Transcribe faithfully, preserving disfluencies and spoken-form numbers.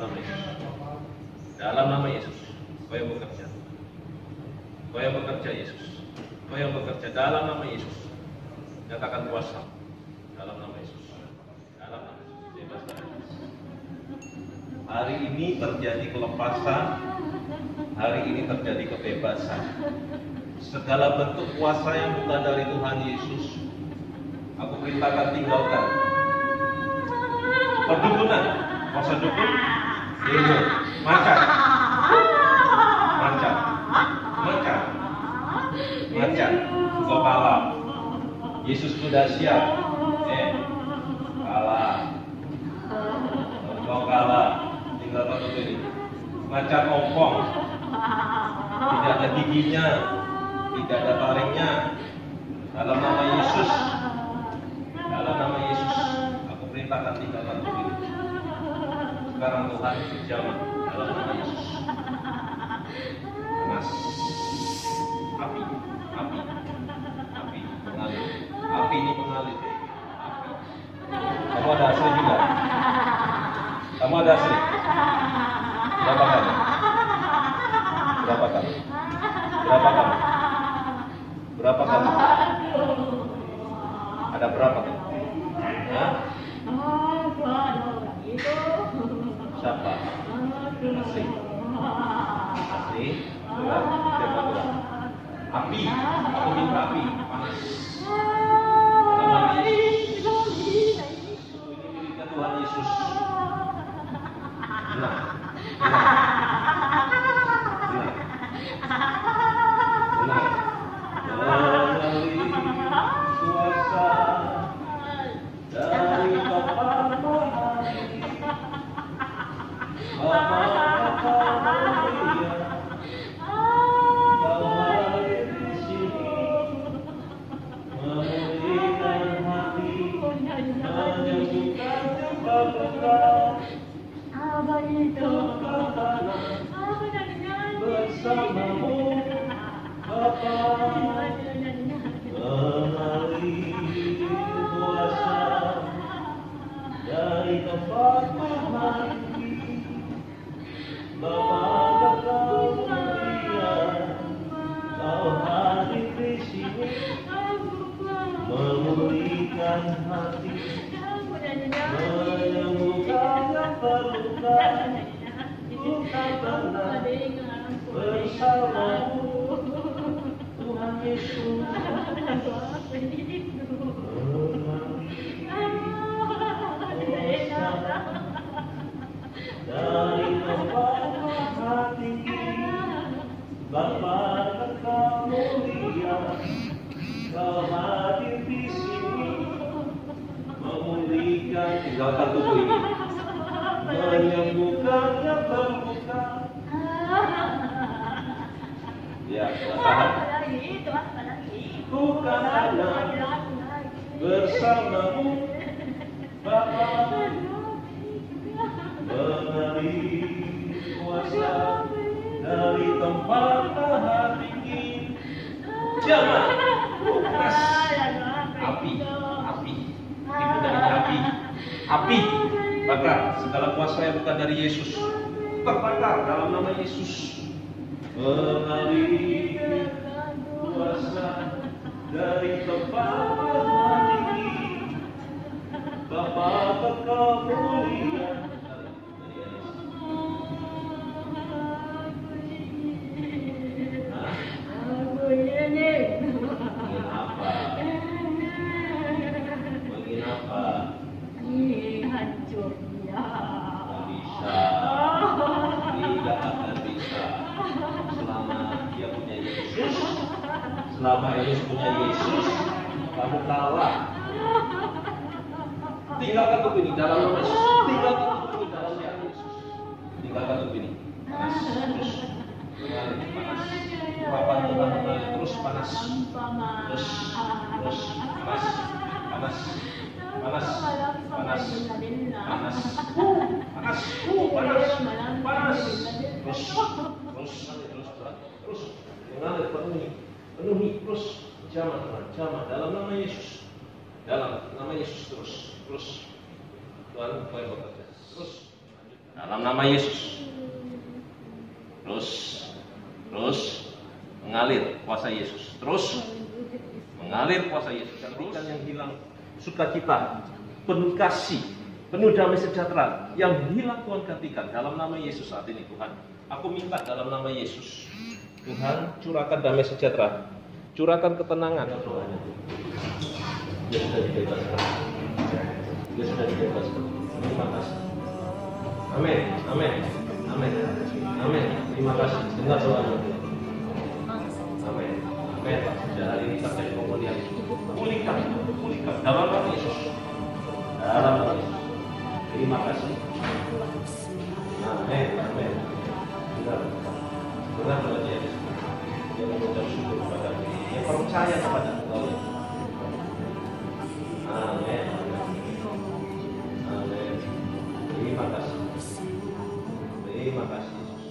nama Yesus. Dalam nama Yesus. Kau yang bekerja. Kau yang bekerja Yesus. Kau yang bekerja dalam nama Yesus. Nyatakan kuasa dalam nama Yesus. Dalam nama Yesus. Bebas dari Yesus. Hari ini terjadi kelepasan. Hari ini terjadi kebebasan. Segala bentuk kuasa yang bukan dari Tuhan Yesus, aku perintahkan tinggalkan. Perdukunan, kuasa dukun, ini, macan, macan, macan, macan, engkau kalah. Yesus sudah siap. Eh, kalah. Engkau kalah. Tinggalkan itu ini. Macan ompong, tidak ada giginya, tidak ada taringnya. Dalam nama Yesus, dalam nama Yesus, aku perintahkan tinggalkan tubuh ini. Sekarang Tuhan berjamah dalam nama Yesus. Panas, api, api, api mengalir. Api ini mengalir. Api. Kamu ada asli juga? Kamu ada asli? Berapa kali? Berapa kali? Berapa kali? Berapa kali? Ada berapa kali? Hah? Siapa? Asli? Asli? Berat? Siapa berat? Api? Aku minta api. Panas. Nama Yesus. Ini miliknya Tuhan Yesus. Benar. Benar. Benar. Mengalir kuasa dari Bapa Mahari, Bapa Mulia, Kau hadir di sini, memulihkan hati, menyembuhkan luka-luka. Bersamamu Bapa, mengalir kuasa dari tempat mahali. Bapa kemuliaan, Kau hadir di sini, memulihkan hati, menyembuhkan yang terluka. Luka tenang bersamamu Tuhan Yesus. Dari tempat maha tinggi, Bapa kemuliaan, Kau hadir di sini, memulihkan tinggalkan tubuh ini, menyembuhkan yang terluka. Ya, tahan. Bukan anak bersamamu Bapa, mengalir kuasa dari tempat maha tinggi. Jangan panas. Api, api, itu dari api, api. Bakar segala kuasa yang bukan dari Yesus, terbakar dalam nama Yesus. Mengalir kuasa dari tempat maha tinggi, Bapa kemuliaan. Selama Yesus punya Yesus, kamu kalah. Tinggalkan tubuh ini dalam nama Yesus. Tinggalkan tubuh ini dalam nama Yesus. Tinggalkan tubuh ini. Panas terus, mengalir panas. Urapan Tuhan mengalir terus panas. Terus, terus panas, panas, panas, panas, panas, panas, panas, panas. Terus, terus, terus, terus, mengalir penuhi. Penuhi terus, jamah Tuhan, jamah dalam nama Yesus, dalam nama Yesus terus, terus Tuhan, Tuhan bekerja, terus lanjutkan. Dalam nama Yesus. Terus, terus mengalir kuasa Yesus. Terus mengalir kuasa Yesus. Gantikan yang hilang sukacita, penuh kasih, penuh damai sejahtera. Yang hilang Tuhan gantikan dalam nama Yesus saat ini Tuhan. Aku minta dalam nama Yesus. Tuhan, curahkan damai sejahtera. Curahkan ketenangan. Dia sudah dibebaskan. Dia sudah dibebaskan. Terima kasih. Amin. Amin. Amin. Amin. Terima kasih. Dengar doanya. Amin. Amin. Sejak hari ini sampai kemudian pulihkan, pulihkan dalam nama Yesus. Dalam nama Yesus. Terima kasih. Amin. Amin. Dengar. Dengar doanya. Dia mengucap syukur kepada Dia. Dia percaya kepada Engkau. Amin. Amin. Terima kasih. Terima kasih.